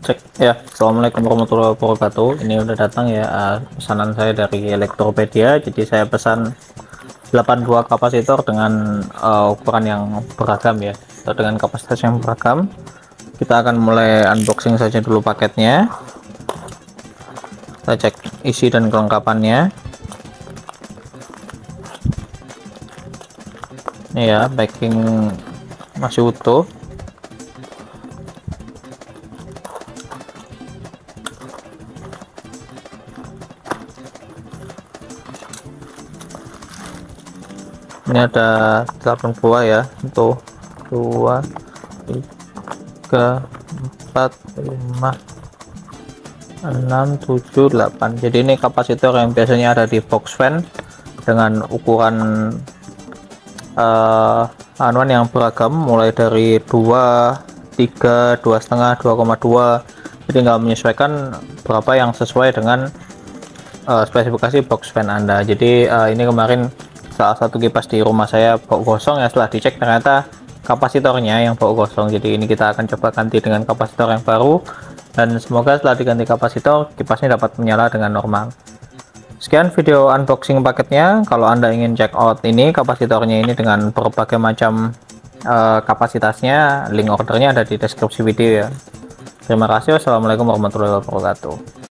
Cek ya. Assalamualaikum warahmatullahi wabarakatuh. Ini udah datang ya, pesanan saya dari Elektropedia. Jadi saya pesan 82 kapasitor dengan ukuran yang beragam ya, atau dengan kapasitas yang beragam. Kita akan mulai unboxing saja dulu paketnya. Kita cek isi dan kelengkapannya. Ini ya, packing masih utuh. Ini ada 8 buah ya, untuk 2 3 4 5 6 7 8. Jadi ini kapasitor yang biasanya ada di box fan dengan ukuran anuan yang beragam, mulai dari 2 3 2,5 2,2. jadi nggak menyesuaikan berapa yang sesuai dengan spesifikasi box fan Anda. Jadi ini kemarin salah satu kipas di rumah saya bau gosong ya, setelah dicek ternyata kapasitornya yang bau gosong. Jadi ini kita akan coba ganti dengan kapasitor yang baru, dan semoga setelah diganti kapasitor kipasnya dapat menyala dengan normal. Sekian video unboxing paketnya. Kalau Anda ingin check out ini kapasitornya ini dengan berbagai macam kapasitasnya, link ordernya ada di deskripsi video ya. Terima kasih. Wassalamualaikum warahmatullahi wabarakatuh.